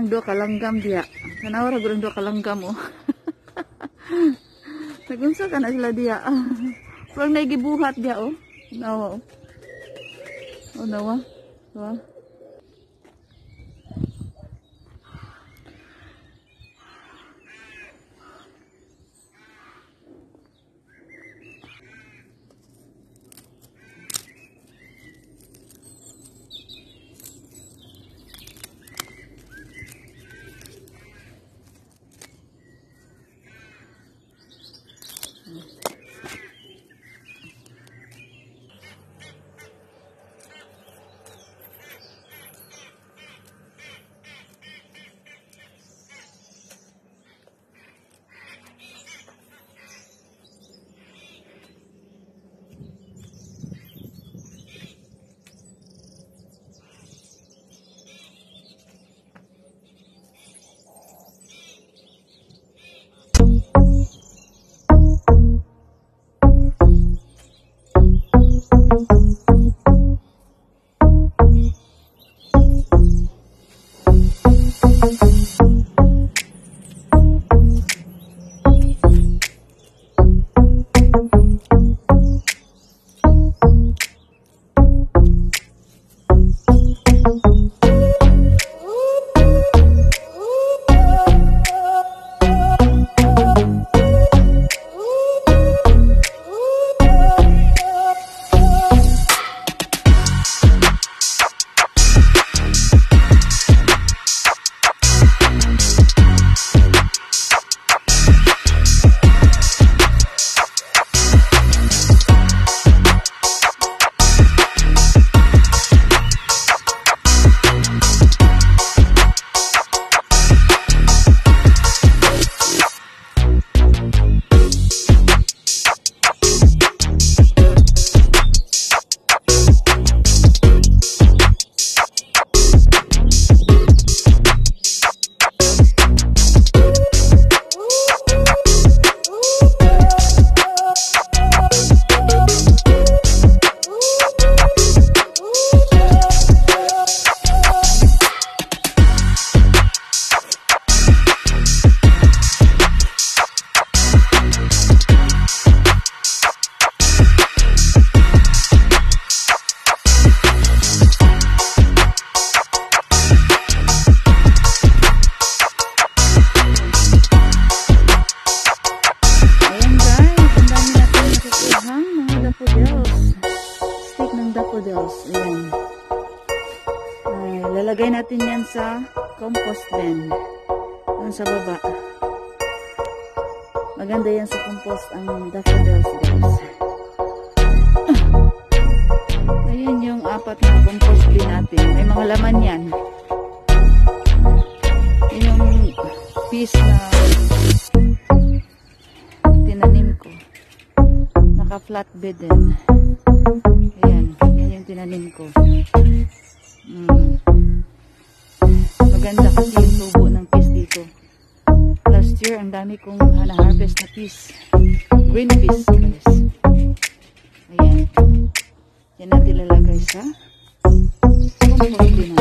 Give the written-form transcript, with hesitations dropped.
ng dua kalanggam dia. Tanawa ra gud ang dua kalanggam oh. Nagunsa ka na sila dia. Parang naigibuhat dia oh. Nawa oh. Oh nawa. Nawa. Ayan. Ay, lalagay natin yan sa compost bin. Doon sa baba. Maganda yan sa compost ang daffodils, guys. Ayan yung 4 na compost bin natin. May mga laman yan. Yun yung piece na tinanim ko. Naka-flatbed din. Ayan. Yan yung tinanim ko. Maganda kasi yung tubo ng piece dito. Last year, ang dami kong na-harvest na piece. Green piece, guys. Ayan. Yan natin lalagay sa compost bin.